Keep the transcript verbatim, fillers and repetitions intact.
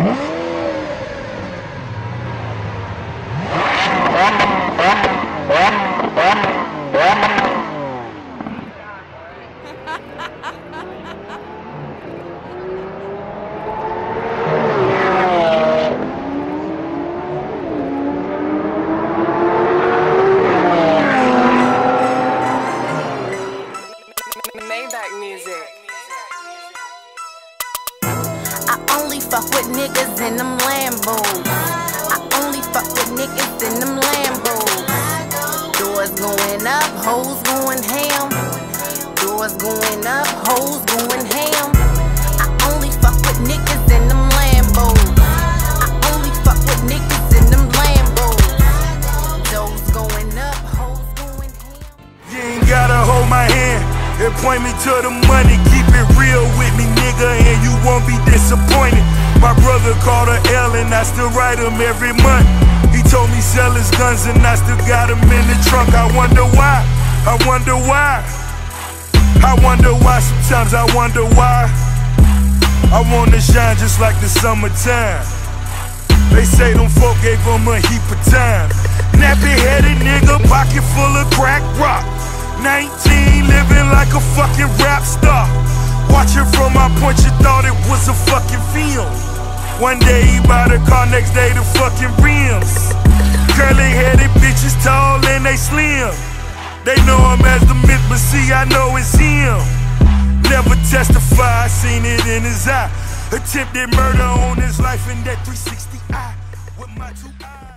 I only fuck with niggas in them Lambos. I only fuck with niggas in them Lambos. Doors going up, hoes going ham. Doors going up, hoes going ham. I only fuck with niggas in them Lambos. I only fuck with niggas in them Lambos. Doors going up, hoes going ham. You ain't gotta hold my hand and point me to the money. Keep it real with me, nigga, and you won't be disappointed. My brother called a L and I still write him every month. He told me sell his guns and I still got him in the trunk. I wonder why, I wonder why, I wonder why, sometimes I wonder why. I wanna shine just like the summertime. They say them folk gave him a heap of time. Nappy-headed nigga, pocket full of crack rock. nineteen, living like a fucking rap star. Watching from my point, you thought it was a fucking film. One day he bought a car, next day the fucking rims. Curly-headed bitches, tall and they slim. They know him as the myth, but see, I know it's him. Never testify, I seen it in his eye. Attempted murder on his life in that three sixty eye with my two eyes.